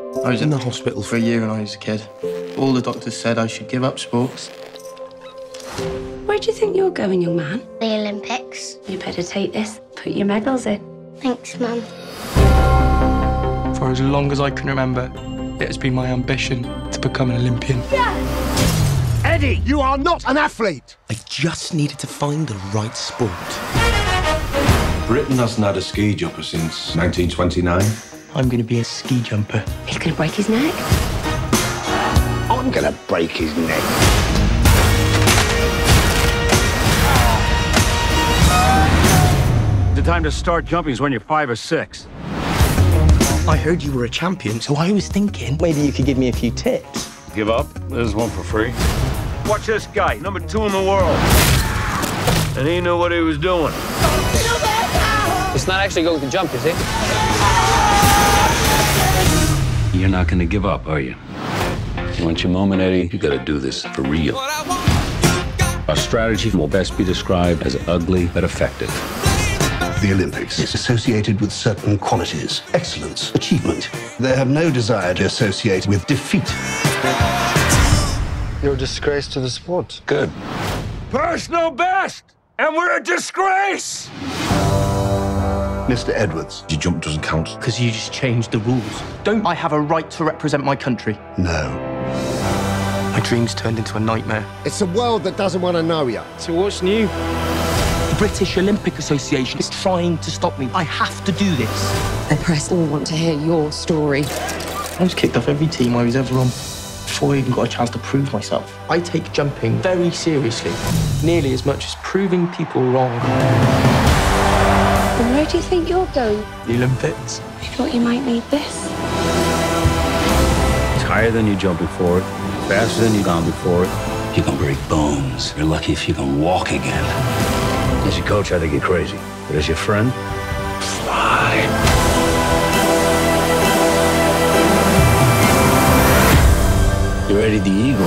I was in the hospital for a year when I was a kid. All the doctors said I should give up sports. Where do you think you're going, young man? The Olympics. You better take this. Put your medals in. Thanks, Mum. For as long as I can remember, it has been my ambition to become an Olympian. Eddie, you are not an athlete! I just needed to find the right sport. Britain hasn't had a ski jumper since 1929. I'm going to be a ski jumper. He's going to break his neck. I'm gonna break his neck. The time to start jumping is when you're 5 or 6. I heard you were a champion, so I was thinking maybe you could give me a few tips. Give up? There's one for free. Watch this guy, number 2 in the world. And he knew what he was doing. It's not actually going to jump, is it? You're not gonna give up, are you? You want your moment, Eddie? You gotta do this for real. Our strategy will best be described as ugly but effective. The Olympics is associated with certain qualities, excellence, achievement. They have no desire to associate with defeat. You're a disgrace to the sport. Good. Personal best! And we're a disgrace! Mr. Edwards. Your jump doesn't count. Because you just changed the rules. Don't I have a right to represent my country? No. My dreams turned into a nightmare. It's a world that doesn't want to know you. So what's new? The British Olympic Association is trying to stop me. I have to do this. The press all want to hear your story. I was kicked off every team I was ever on before I even got a chance to prove myself. I take jumping very seriously, nearly as much as proving people wrong. And where do you think you're going? The Olympics. I thought you might need this. It's higher than you jumping for it, faster than you've gone before it. You can break bones. You're lucky if you can walk again. As your coach, I think you're crazy. But as your friend, fly. You're Eddie the Eagle.